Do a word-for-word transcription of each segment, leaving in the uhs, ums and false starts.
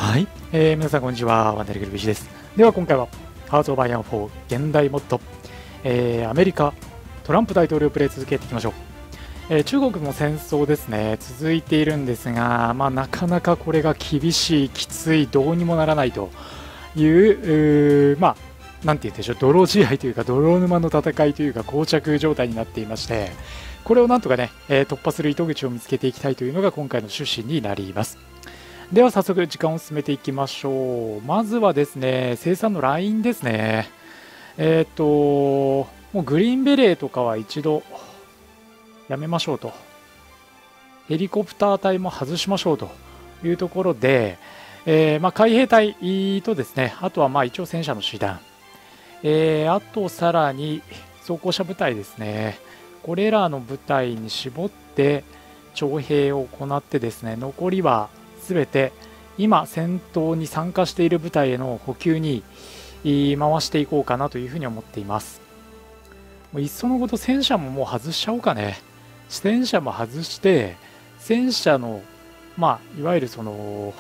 はい、えー、皆さんこんにちは、ワンダリグルビシです。では今回はハーツオブアイアンフォー現代モッド、えー、アメリカトランプ大統領プレイ続けていきましょう。えー、中国も戦争ですね続いているんですが、まあ、なかなかこれが厳しい、きつい、どうにもならないという、うまあなんて言うんでしょう、泥試合というか泥沼の戦いというか膠着状態になっていまして、これをなんとかね、えー、突破する糸口を見つけていきたいというのが今回の趣旨になります。では早速時間を進めていきましょう。まずはですね、生産のラインですね。えっ、ー、ともうグリーンベレーとかは一度やめましょうと、ヘリコプター隊も外しましょうというところで、えーまあ、海兵隊とですね、あとはまあ一応戦車の師団、えー、あとさらに装甲車部隊ですね、これらの部隊に絞って徴兵を行ってですね、残りはすべて今戦闘に参加している部隊への補給に回していこうかなというふうに思っています。もういっそのこと戦車ももう外しちゃおうかね。戦車も外して戦車のまあいわゆるその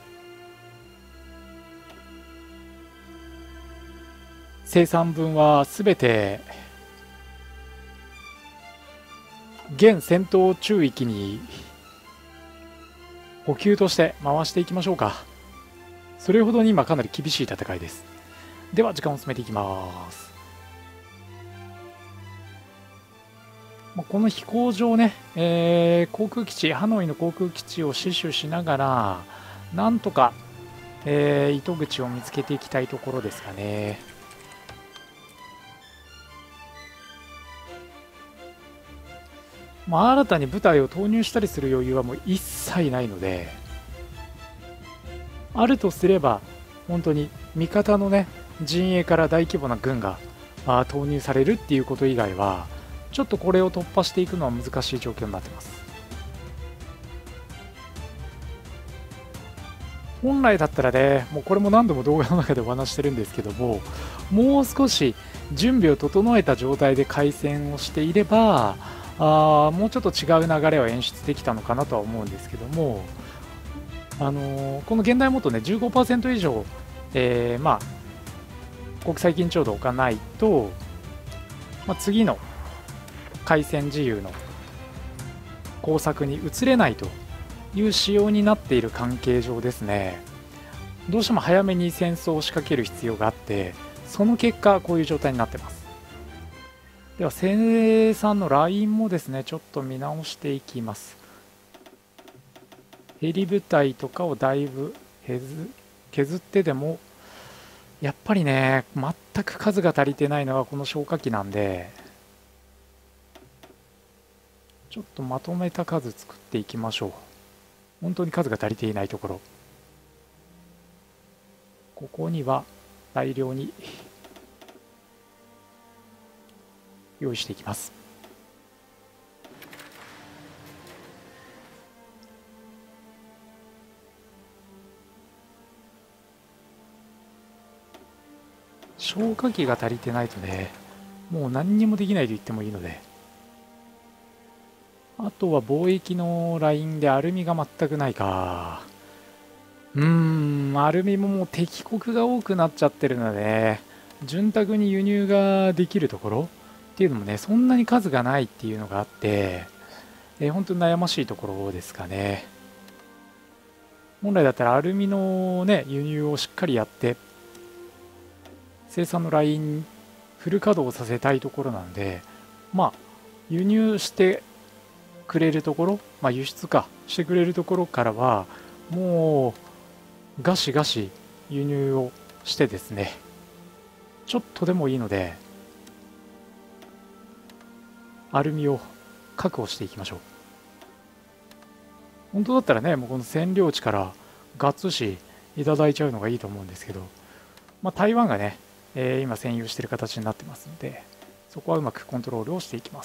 生産分はすべて現戦闘中域に補給として回していきましょうか。それほどに今かなり厳しい戦いです。では時間を進めていきます。この飛行場ね、えー、航空基地、ハノイの航空基地を死守しながらなんとか、えー、糸口を見つけていきたいところですかね。まあ、新たに部隊を投入したりする余裕はもう一切ないので、あるとすれば本当に味方のね陣営から大規模な軍が投入されるっていうこと以外はちょっとこれを突破していくのは難しい状況になってます。本来だったらね、もうこれも何度も動画の中でお話してるんですけども、もう少し準備を整えた状態で開戦をしていれば、あもうちょっと違う流れを演出できたのかなとは思うんですけども、あのー、この現代モッドね じゅうごパーセント 以上、えー、まあ国際緊張度を置かないと、まあ、次の開戦自由の工作に移れないという仕様になっている関係上ですね、どうしても早めに戦争を仕掛ける必要があって、その結果こういう状態になってます。では生産のラインもですねちょっと見直していきます。ヘリ部隊とかをだいぶ削ってでもやっぱりね全く数が足りてないのはこの消火器なんで、ちょっとまとめた数作っていきましょう。本当に数が足りていないところ、ここには大量に用意していきます。消火器が足りてないとねもう何にもできないと言ってもいいので、あとは貿易のラインでアルミが全くないか。うーんアルミももう敵国が多くなっちゃってるので、潤沢に輸入ができるところっていうのもねそんなに数がないっていうのがあって、えー、本当に悩ましいところですかね。本来だったらアルミのね輸入をしっかりやって生産のラインフル稼働させたいところなんで、まあ輸入してくれるところ、まあ、輸出かしてくれるところからはもうガシガシ輸入をしてですね、ちょっとでもいいのでアルミを確保していきましょう。本当だったらねもうこの占領地からガッツしいただいちゃうのがいいと思うんですけど、まあ、台湾がね、えー、今占有している形になってますので、そこはうまくコントロールをしていきます。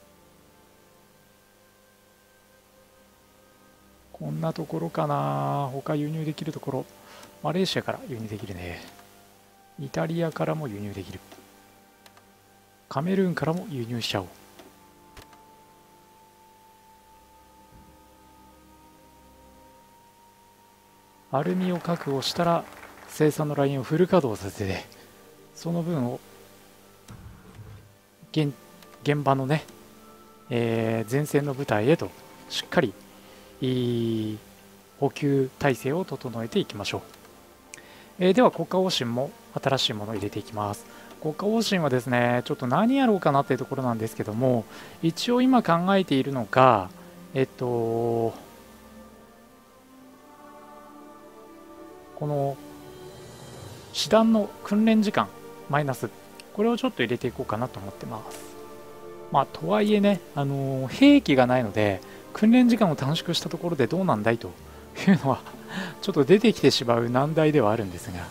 こんなところかな。他輸入できるところ、マレーシアから輸入できるね。イタリアからも輸入できる。カメルーンからも輸入しちゃおう。 アルミを確保したら生産のラインをフル稼働させて、その分を現現場のね、えー前線の部隊へとしっかりいい補給体制を整えていきましょう。えーでは国家方針も新しいものを入れていきます。国家方針はですね、ちょっと何やろうかなっていうところなんですけども、一応今考えているのが、えっと、この師団の訓練時間マイナス、これをちょっと入れていこうかなと思ってます。まあ、とはいえね、あのー兵器がないので、訓練時間を短縮したところでどうなんだいというのはちょっと出てきてしまう難題ではあるんですが、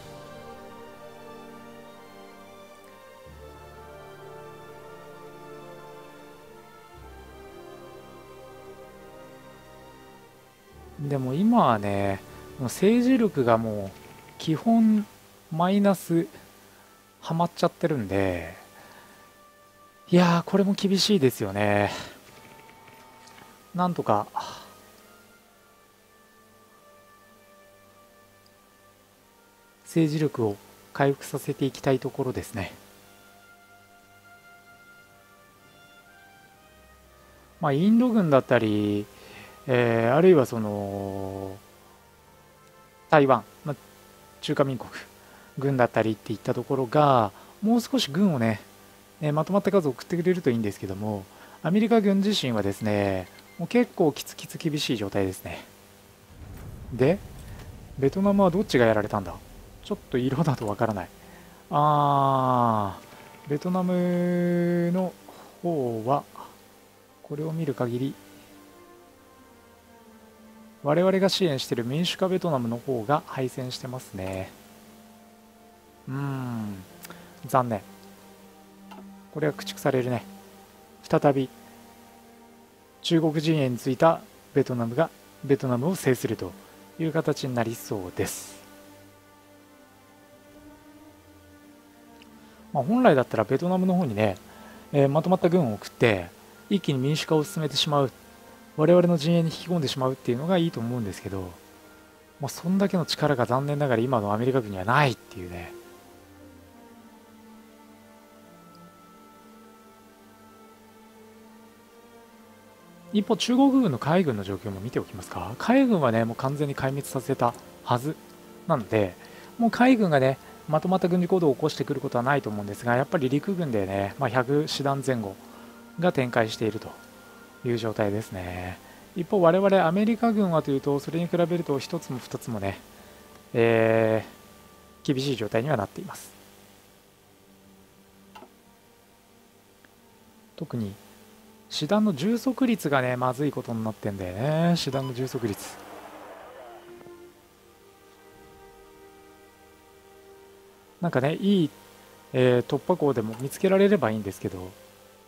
でも今はね、もう政治力がもう基本マイナスはまっちゃってるんで、いやー、これも厳しいですよね。なんとか政治力を回復させていきたいところですね。まあ、インド軍だったり、えーあるいはその台湾、まあ、中華民国軍だったりっていったところが、もう少し軍をね、えーまとまった数を送ってくれるといいんですけども、アメリカ軍自身はですね、もう結構きつきつ厳しい状態ですね。で、ベトナムはどっちがやられたんだ？ちょっと色だとわからない。あー、ベトナムの方は、これを見る限り、我々が支援している民主化ベトナムの方が敗戦してますね。うーん、残念。これは駆逐されるね。再び中国陣営についたベトナムがベトナムを制するという形になりそうです。まあ、本来だったらベトナムの方にね、えーまとまった軍を送って一気に民主化を進めてしまう、我々の陣営に引き込んでしまうっていうのがいいと思うんですけど、もうそんだけの力が残念ながら今のアメリカ軍にはないっていうね。一方、中国軍の海軍の状況も見ておきますか。海軍はね、もう完全に壊滅させたはずなので、もう海軍がね、まとまった軍事行動を起こしてくることはないと思うんですが、やっぱり陸軍でね、まあ、ひゃく師団前後が展開しているという状態ですね。一方、我々アメリカ軍はというと、それに比べると一つも二つもね、えー厳しい状態にはなっています。特に師団の充足率がね、まずいことになってんだよね。師団の充足率。なんかね、いい、えー突破口でも見つけられればいいんですけど、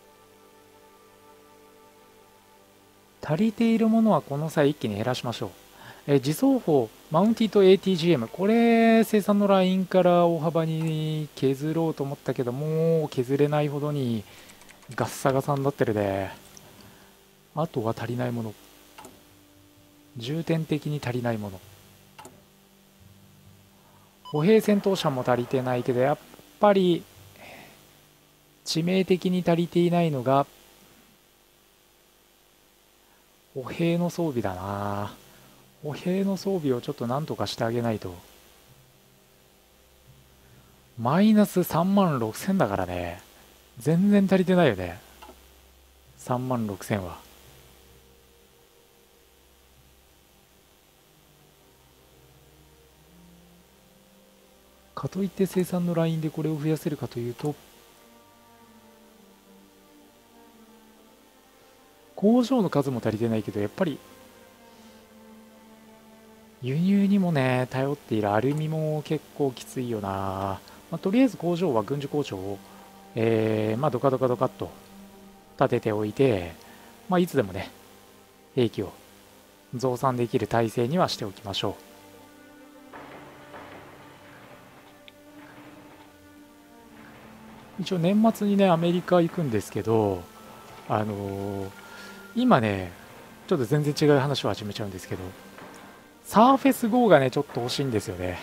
足りているものはこの際一気に減らしましょう。えー自走砲、マウンティと エーティージーエム、これ、生産のラインから大幅に削ろうと思ったけど、もう削れないほどにガッサガサになってるで、あとは足りないもの。重点的に足りないもの。歩兵戦闘車も足りてないけど、やっぱり致命的に足りていないのが歩兵の装備だな。歩兵の装備をちょっとなんとかしてあげないと。マイナスさんまんろくせんだからね。全然足りてないよね。さんまんろくせんは。かといって生産のラインでこれを増やせるかというと、工場の数も足りてないけど、やっぱり輸入にもね、頼っているアルミも結構きついよな。まあ、とりあえず工場は軍需工場を、えー、まあ、ドカドカドカっと立てておいて、まあ、いつでもね、兵器を増産できる体制にはしておきましょう。一応年末にね、アメリカ行くんですけど、あのー今ね、ちょっと全然違う話を始めちゃうんですけど、 サーフェスゴーがねちょっと欲しいんですよね。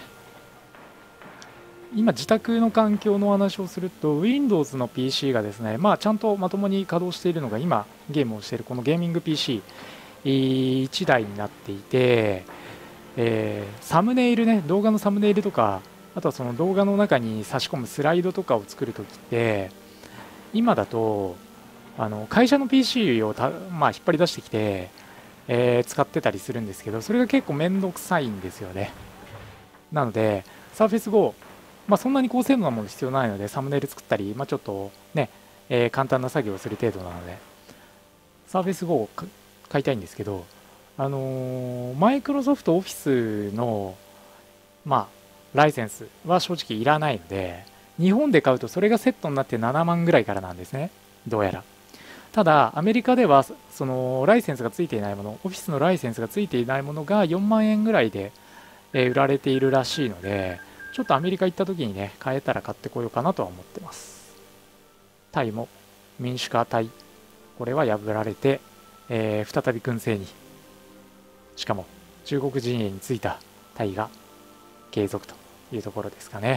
今自宅の環境のお話をすると Windows の ピーシー がですね、まあ、ちゃんとまともに稼働しているのが今ゲームをしているこのゲーミング ピーシーいち 台になっていて、えーサムネイルね、動画のサムネイルとか、あとはその動画の中に差し込むスライドとかを作るときって今だとあの会社の ピーシー をた、まあ、引っ張り出してきて、えー使ってたりするんですけど、それが結構めんどくさいんですよね。なので Surface Go、まあ、そんなに高性能なもの必要ないのでサムネイル作ったり、まあ、ちょっとね、えー簡単な作業をする程度なので Surface Go をか買いたいんですけど、あのマイクロソフトオフィスの、まあ、ライセンスは正直いらないので、日本で買うとそれがセットになってななまんぐらいからなんですね、どうやら。ただ、アメリカではそのライセンスがついていないもの、オフィスのライセンスがついていないものがよんまん円ぐらいで、えー売られているらしいので、ちょっとアメリカ行った時にね、買えたら買ってこようかなとは思ってます。タイも民主化タイ、これは破られて、えー再び軍政に、しかも中国陣営についたタイが継続というところですかね。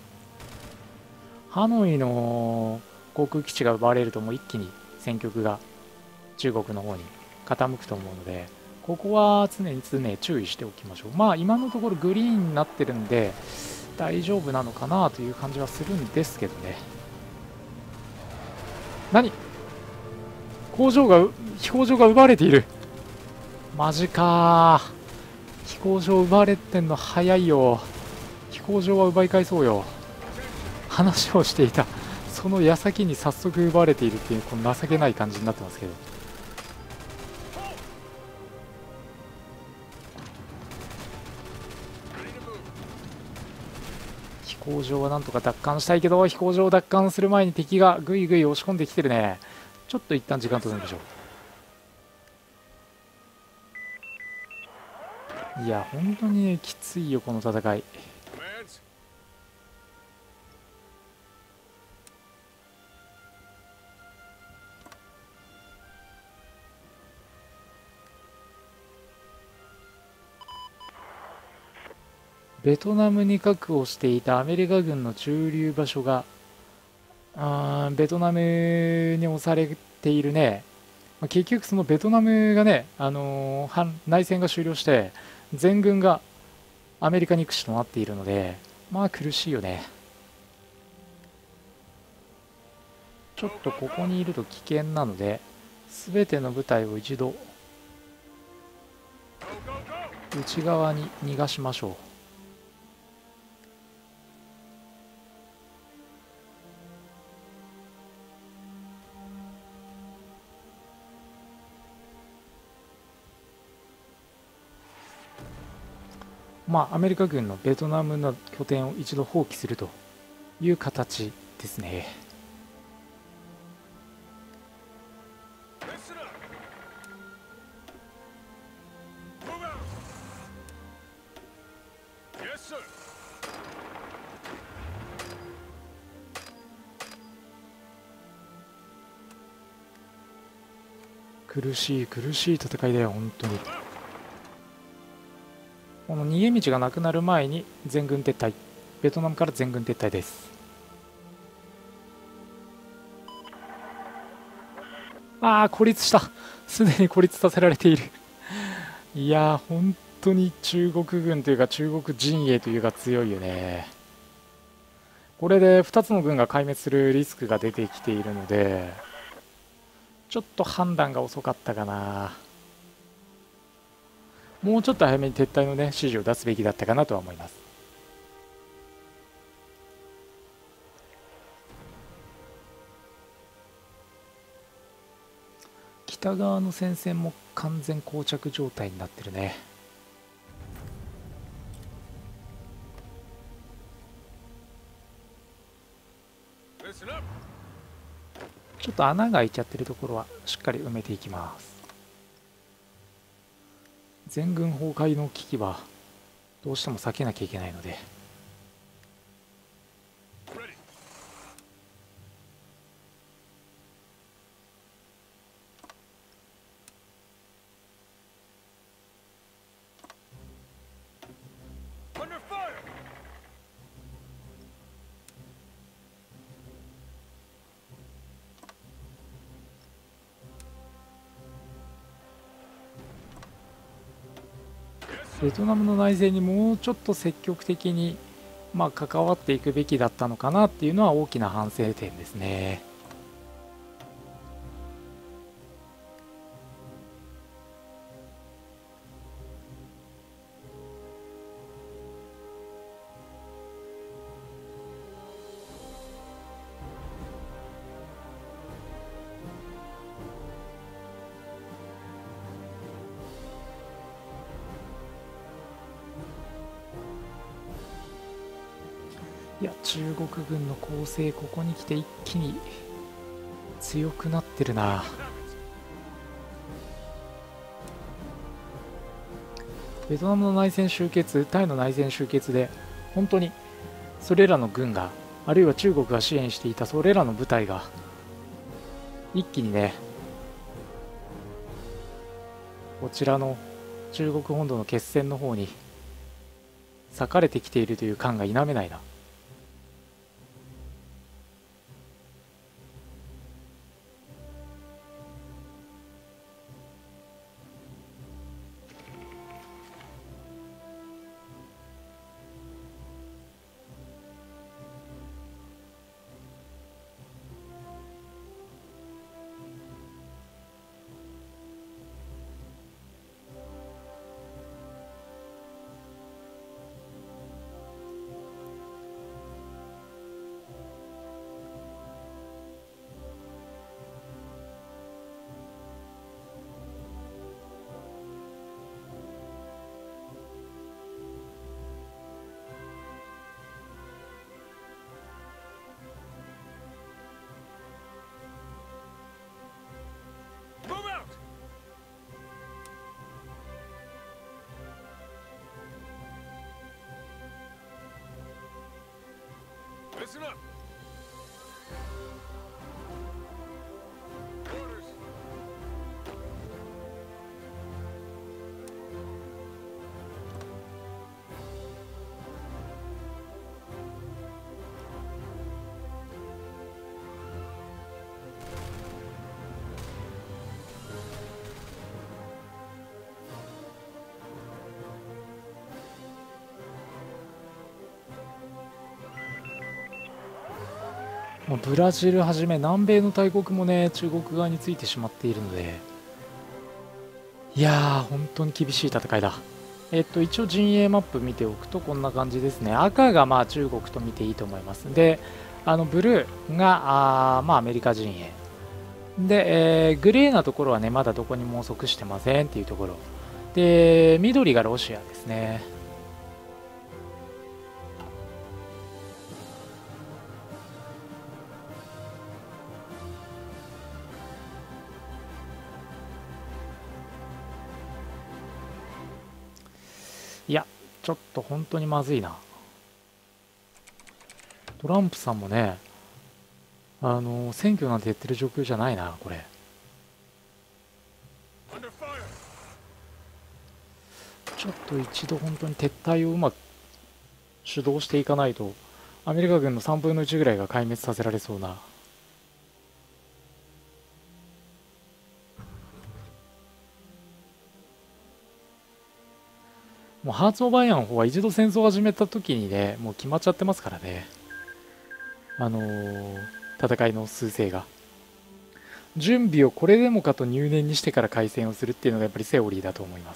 ハノイの航空基地が奪われるともう一気に戦局が中国の方に傾くと思うので、ここは常に常に注意しておきましょう。まあ今のところグリーンになってるんで大丈夫なのかなという感じはするんですけどね。何、工場が飛行場が奪われている。マジかー、飛行場奪われてんの早いよ。飛行場は奪い返そうよ。話をしていたその矢先に早速奪われているっていう、この情けない感じになってますけど。飛行場はなんとか奪還したいけど、飛行場を奪還する前に敵がぐいぐい押し込んできてるね。ちょっと一旦時間取るんでしょう。いや本当にねきついよこの戦い。ベトナムに確保していたアメリカ軍の駐留場所があーベトナムに押されているね。まあ結局そのベトナムがね、あのー反内戦が終了して全軍がアメリカ憎しとなっているので、まあ苦しいよね。ちょっとここにいると危険なので全ての部隊を一度内側に逃がしましょう。まあアメリカ軍のベトナムの拠点を一度放棄するという形ですね。苦しい苦しい戦いだよ本当に。この逃げ道がなくなる前に全軍撤退、ベトナムから全軍撤退です。ああ孤立した、すでに孤立させられているいやー本当に中国軍というか中国陣営というか強いよね。これでふたつの軍が壊滅するリスクが出てきているのでちょっと判断が遅かったかな。もうちょっと早めに撤退のね指示を出すべきだったかなとは思います。北側の戦線も完全膠着状態になってるね。ちょっと穴が開いちゃってるところはしっかり埋めていきます。全軍崩壊の危機はどうしても避けなきゃいけないので。 ベトナムの内政にもうちょっと積極的に、まあ、関わっていくべきだったのかなっていうのは大きな反省点ですね。いや、中国軍の攻勢、ここに来て一気に強くなってるな。ベトナムの内戦終結、タイの内戦終結で、本当にそれらの軍が、あるいは中国が支援していたそれらの部隊が、一気にね、こちらの中国本土の決戦の方に割かれてきているという感が否めないな。 Listen up. Orders. もうブラジルはじめ南米の大国もね、中国側についてしまっているので、いやー、本当に厳しい戦いだ。えっと、一応陣営マップ見ておくとこんな感じですね。赤がまあ中国と見ていいと思います。で、あのブルーがあー、まあ、アメリカ陣営。で、えーグレーなところはね、まだどこにも属してませんっていうところ。で、緑がロシアですね。いや、ちょっと本当にまずいな。トランプさんもね、あの選挙なんてやってる状況じゃないな、これ。ちょっと一度本当に撤退をうまく主導していかないと、アメリカ軍のさんぶんのいちぐらいが壊滅させられそうな。もうハーツ・オブ・アイアンの方は一度戦争を始めた時にね、もう決まっちゃってますからね。あのー戦いの趨勢が。準備をこれでもかと入念にしてから開戦をするっていうのがやっぱりセオリーだと思います。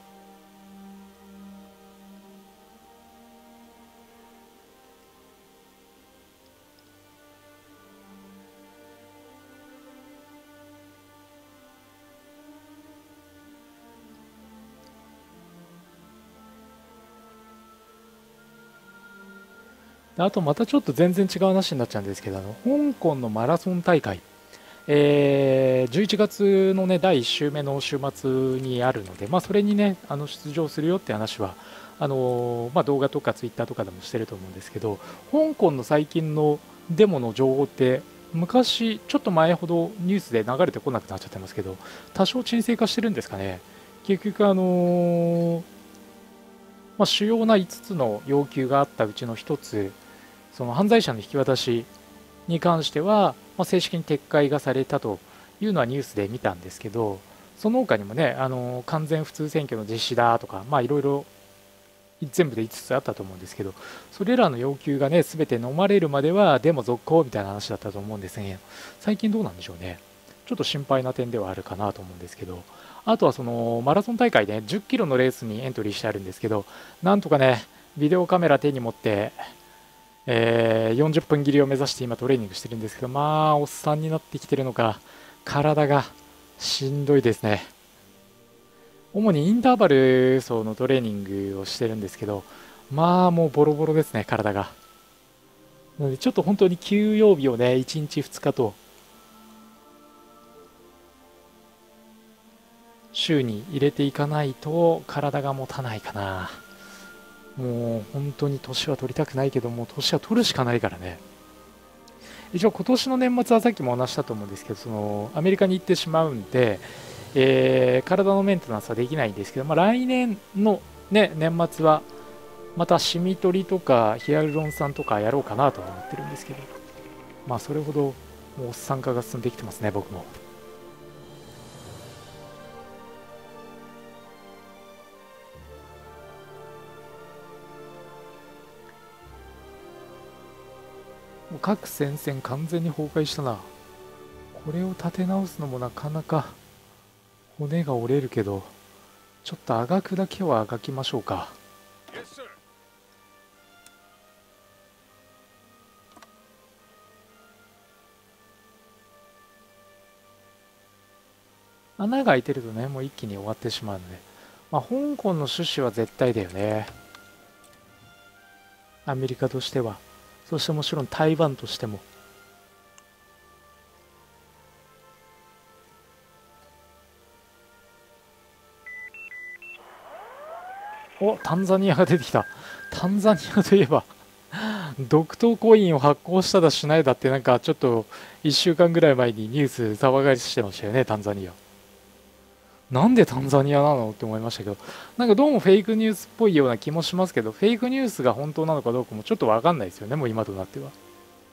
あとまたちょっと全然違う話になっちゃうんですけど、あの香港のマラソン大会、えーじゅういちがつの、ね、だいいっ週目の週末にあるので、まあ、それにね、あの出場するよって話はあのーまあ、動画とかツイッターとかでもしてると思うんですけど、香港の最近のデモの情報って昔ちょっと前ほどニュースで流れてこなくなっちゃってますけど、多少沈静化してるんですかね。結局あのーまあ、主要ないつつの要求があったうちのひとつ、その犯罪者の引き渡しに関しては、まあ、正式に撤回がされたというのはニュースで見たんですけど、 その他にもね、あの完全普通選挙の実施だとか、まあいろいろ全部でいつつつあったと思うんですけど、それらの要求がね、全て飲まれるまではデモ続行みたいな話だったと思うんですが、最近どうなんでしょうね。ちょっと心配な点ではあるかなと思うんですけど、あとはそのマラソン大会で、ね、じゅっキロのレースにエントリーしてあるんですけど、なんとかね、ビデオカメラ手に持って、えー、よんじゅっぷん切りを目指して今トレーニングしてるんですけど、まあ、おっさんになってきてるのか、体がしんどいですね。主にインターバル走のトレーニングをしてるんですけど、まあもうボロボロですね、体が。なのでちょっと本当に休養日をね、いちにちふつかと、週に入れていかないと体が持たないかな。もう本当に年は取りたくないけども、年は取るしかないからね。一応今年の年末はさっきもお話したと思うんですけど、そのアメリカに行ってしまうんで、えー体のメンテナンスはできないんですけど、まあ、来年の、ね、年末はまたシミ取りとかヒアルロン酸とかやろうかなとは思ってるんですけど、まあそれほどもうおっさん化が進んできてますね、僕も。もう各戦線完全に崩壊したな。これを立て直すのもなかなか骨が折れるけど、ちょっとあがくだけはあがきましょうか。 Yes, sir. 穴が開いてるとね、もう一気に終わってしまうので、まあ、香港の種子は絶対だよね、アメリカとしては。そしてもちろん台湾としても。お、タンザニアが出てきた。タンザニアといえば、独島コインを発行しただしないだって、なんかちょっといっしゅうかんぐらい前にニュース騒がりしてましたよね、タンザニア。なんでタンザニアなのって思いましたけど、なんかどうもフェイクニュースっぽいような気もしますけど、フェイクニュースが本当なのかどうかもちょっとわかんないですよね、もう今となっては。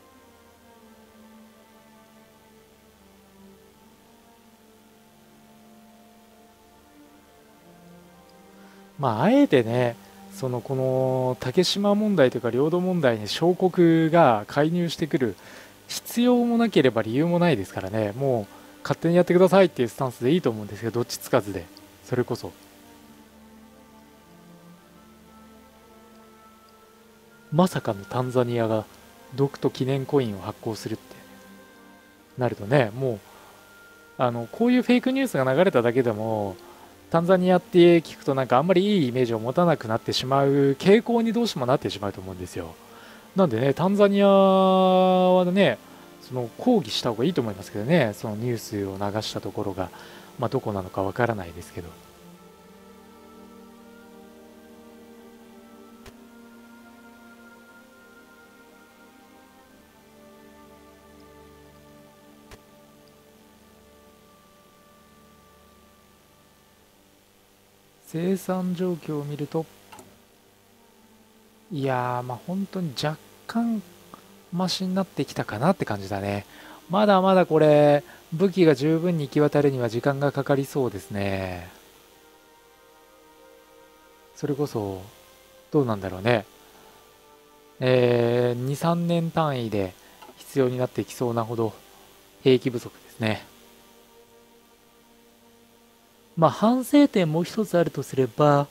まあ、あえてね、そのこの竹島問題というか領土問題に小国が介入してくる必要もなければ理由もないですからね、もう勝手にやってくださいっていうスタンスでいいと思うんですけど、どっちつかずで、それこそ。まさかのタンザニアが独と記念コインを発行するってなるとね、もうあのこういうフェイクニュースが流れただけでも、タンザニアって聞くとなんかあんまりいいイメージを持たなくなってしまう傾向にどうしてもなってしまうと思うんですよ。なんでね、タンザニアはね、その抗議した方がいいと思いますけどね、そのニュースを流したところが、まあ、どこなのかわからないですけど。生産状況を見ると、いやー、まあ本当に若干マシになってきたかなって感じだね。まだまだこれ、武器が十分に行き渡るには時間がかかりそうですね。それこそ、どうなんだろうね。えー、に、さんねん単位で必要になってきそうなほど兵器不足ですね。まあ反省点もう一つあるとすれば、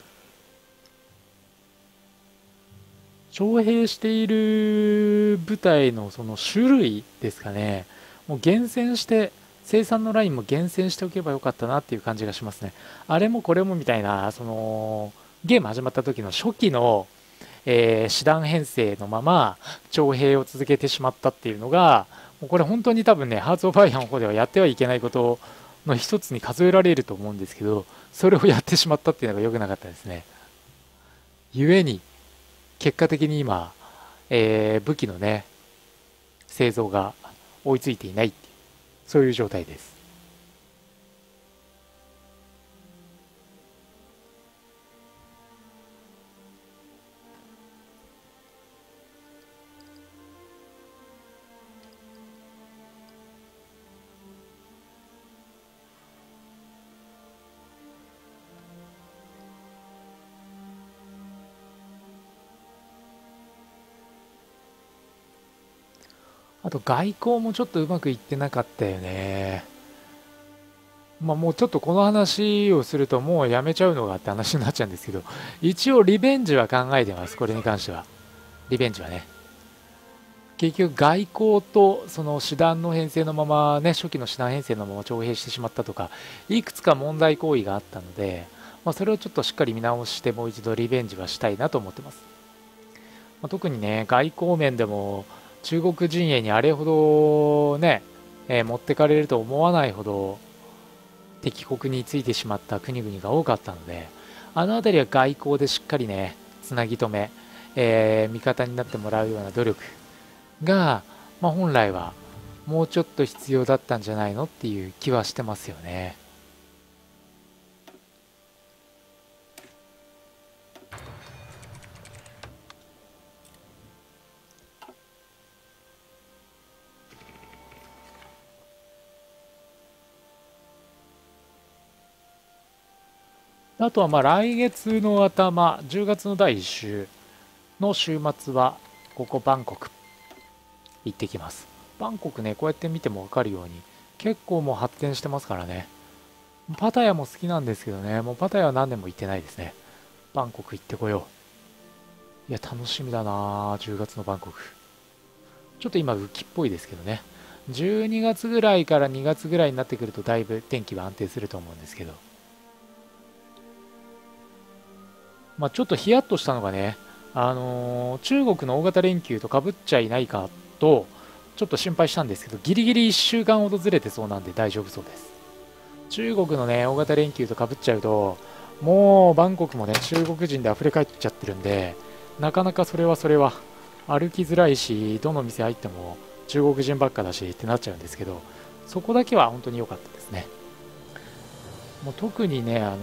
徴兵している部隊のその種類ですかね。もう厳選して、生産のラインも厳選しておけばよかったなっていう感じがしますね。あれもこれもみたいな、その、ゲーム始まった時の初期の、えー師団編成のまま徴兵を続けてしまったっていうのが、もうこれ本当に多分ね、ハーツ・オブ・ファイアの方ではやってはいけないことの一つに数えられると思うんですけど、それをやってしまったっていうのが良くなかったですね。故に、結果的に今、えー武器のね、製造が追いついていないっていう、そういう状態です。 あと外交もちょっとうまくいってなかったよね。まあもうちょっとこの話をするともうやめちゃうのがって話になっちゃうんですけど、一応リベンジは考えてます、これに関しては。リベンジはね。結局外交とその師団の編成のままね、初期の師団編成のまま徴兵してしまったとか、いくつか問題行為があったので、まあ、それをちょっとしっかり見直してもう一度リベンジはしたいなと思ってます。まあ、特にね、外交面でも中国陣営にあれほどね、えー持ってかれると思わないほど敵国についてしまった国々が多かったので、あの辺りは外交でしっかりね、つなぎ止め、えー味方になってもらうような努力が、まあ、本来はもうちょっと必要だったんじゃないのっていう気はしてますよね。あとはまあ来月の頭、じゅうがつのだいいっ週の週末は、ここバンコク行ってきます。バンコクね、こうやって見ても分かるように、結構もう発展してますからね。パタヤも好きなんですけどね、もうパタヤは何年も行ってないですね。バンコク行ってこよう。いや、楽しみだなぁ、じゅうがつのバンコク。ちょっと今、雨季っぽいですけどね。じゅうにがつぐらいからにがつぐらいになってくると、だいぶ天気は安定すると思うんですけど。まあ、ちょっとヒヤッとしたのがね、あのー中国の大型連休とかぶっちゃいないかと、ちょっと心配したんですけど、ギリギリいっしゅうかんほどずれてそうなんで大丈夫そうです。中国のね、大型連休とかぶっちゃうと、もうバンコクもね、中国人で溢れ返っちゃってるんで、なかなかそれはそれは、歩きづらいし、どの店入っても中国人ばっかだしってなっちゃうんですけど、そこだけは本当に良かったですね。もう特にね、あのー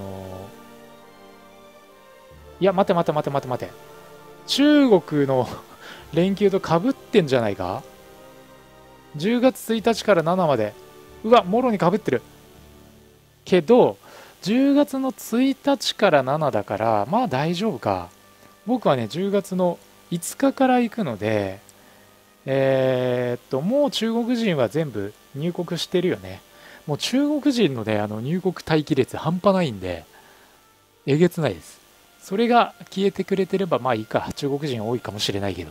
いや、待て待て待て待て待て。中国の連休とかぶってんじゃないか？ じゅう 月ついたちからしちまで。うわ、もろにかぶってる。けど、じゅうがつのついたちからしちだから、まあ大丈夫か。僕はね、じゅうがつのいつかから行くので、えーっと、もう中国人は全部入国してるよね。もう中国人のね、あの入国待機列半端ないんで、えげつないです。それが消えてくれてればまあいいか。中国人多いかもしれないけど。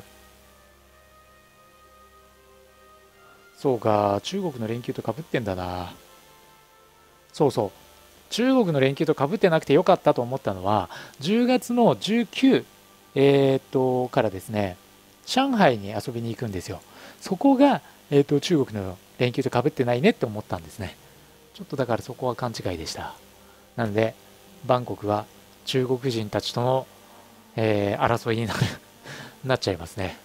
そうか、中国の連休とかぶってんだな。そうそう。中国の連休とかぶってなくてよかったと思ったのは、じゅうがつのじゅうくに、えーっと、からですね、上海に遊びに行くんですよ。そこが、えーっと、中国の連休とかぶってないねって思ったんですね。ちょっとだからそこは勘違いでした。なので、バンコクは中国人たちとの、えー争いになるなっちゃいますね。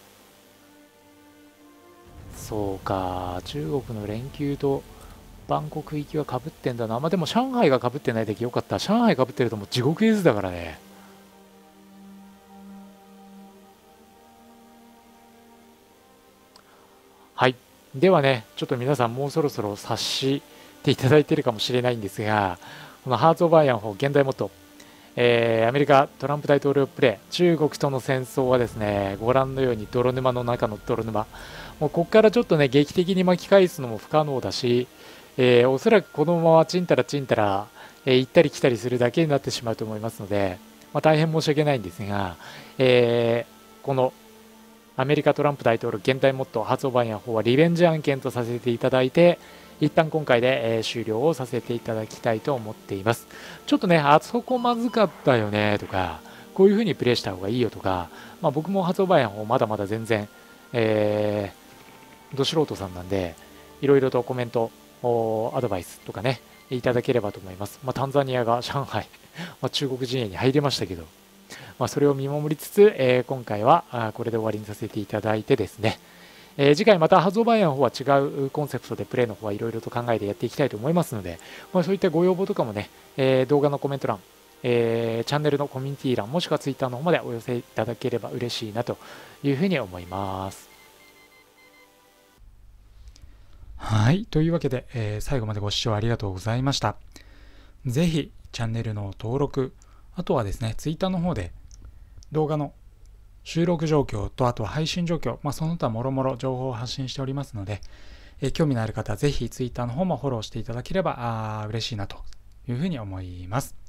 そうか、中国の連休とバンコク行きはかぶってんだな。まあでも上海がかぶってないだけよかった。上海かぶってるともう地獄絵図だからね。はい。ではね、ちょっと皆さんもうそろそろ察していただいているかもしれないんですが、このハーツ・オブ・アイアンフォー現代モッド、えーアメリカトランプ大統領プレイ、中国との戦争はですね、ご覧のように泥沼の中の泥沼。もうここからちょっとね、劇的に巻き返すのも不可能だし、えーおそらくこのままちんたらちんたら、えー行ったり来たりするだけになってしまうと思いますので、まあ、大変申し訳ないんですが、えーこのアメリカトランプ大統領現代モッド発売案法はリベンジ案件とさせていただいて、一旦今回で、えー終了をさせていただきたいと思っています。ちょっとね、あそこまずかったよねとか、こういう風にプレイした方がいいよとか、まあ、僕も発売案法まだまだ全然、えー、ど素人さんなんで、いろいろとコメント、アドバイスとかね、いただければと思います。まあ、タンザニアが上海、まあ、中国陣営に入れましたけど、まあ、それを見守りつつ、えー今回はあこれで終わりにさせていただいてですね、えー次回また発売案の方は違うコンセプトでプレイの方はいろいろと考えてやっていきたいと思いますので、まあ、そういったご要望とかもね、えー動画のコメント欄、えーチャンネルのコミュニティ欄もしくはツイッターの方までお寄せいただければ嬉しいなというふうに思います。はい。というわけで、えー最後までご視聴ありがとうございました。ぜひチャンネルの登録、あとはですね、ツイッターの方で動画の収録状況と、あとは配信状況、まあ、その他もろもろ情報を発信しておりますので、えー興味のある方はぜひ Twitter の方もフォローしていただければあ嬉しいなというふうに思います。